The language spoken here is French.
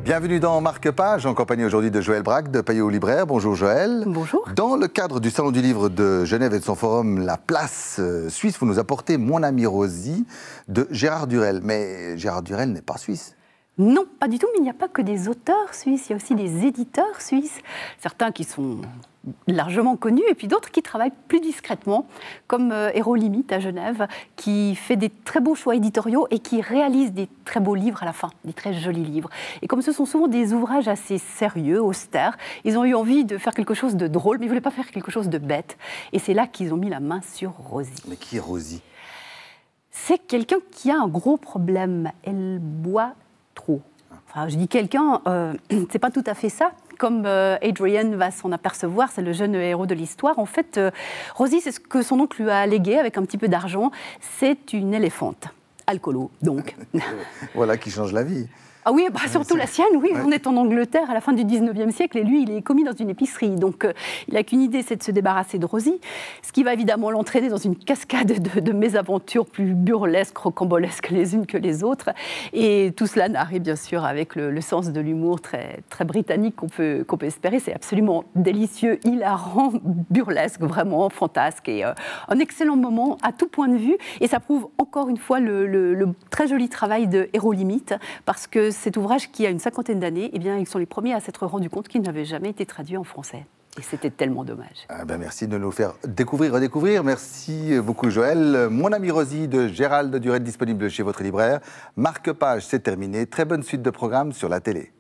Bienvenue dans Marque-Page, en compagnie aujourd'hui de Joël Braque de Payot Libraire. Bonjour Joël. Bonjour. Dans le cadre du Salon du Livre de Genève et de son forum La Place Suisse, vous nous apportez Mon ami Rosie de Gérard Durel. Mais Gérard Durel n'est pas suisse. Non, pas du tout, mais il n'y a pas que des auteurs suisses, il y a aussi des éditeurs suisses, certains qui sont largement connus et puis d'autres qui travaillent plus discrètement, comme Héros Limite à Genève, qui fait des très beaux choix éditoriaux et qui réalise des très beaux livres à la fin, des très jolis livres. Et comme ce sont souvent des ouvrages assez sérieux, austères, ils ont eu envie de faire quelque chose de drôle, mais ils ne voulaient pas faire quelque chose de bête. Et c'est là qu'ils ont mis la main sur Rosie. Mais qui est Rosie? C'est quelqu'un qui a un gros problème. Elle boit trop. Enfin, je dis quelqu'un, c'est pas tout à fait ça. Comme Adrian va s'en apercevoir, c'est le jeune héros de l'histoire. En fait, Rosie, c'est ce que son oncle lui a légué avec un petit peu d'argent. C'est une éléphante, alcoolo, donc. Voilà qui change la vie. Ah oui, bah surtout la sienne, oui. Ouais. On est en Angleterre à la fin du 19e siècle et lui, il est commis dans une épicerie. Donc, il n'a qu'une idée, c'est de se débarrasser de Rosie, ce qui va évidemment l'entraîner dans une cascade de mésaventures plus burlesques, rocambolesques les unes que les autres. Et tout cela narré, bien sûr, avec le sens de l'humour très, très britannique qu'on peut espérer. C'est absolument délicieux, hilarant, burlesque, vraiment fantasque et un excellent moment à tout point de vue. Et ça prouve encore une fois le très joli travail de Héros Limite, parce que cet ouvrage qui a une 50aine d'années, eh bien, ils sont les premiers à s'être rendus compte qu'il n'avait jamais été traduit en français. Et c'était tellement dommage. Ah ben merci de nous faire découvrir, redécouvrir. Merci beaucoup Joël. Mon ami Rosie de Gérald Durel, disponible chez votre libraire. Marque-Page, c'est terminé. Très bonne suite de programmes sur la télé.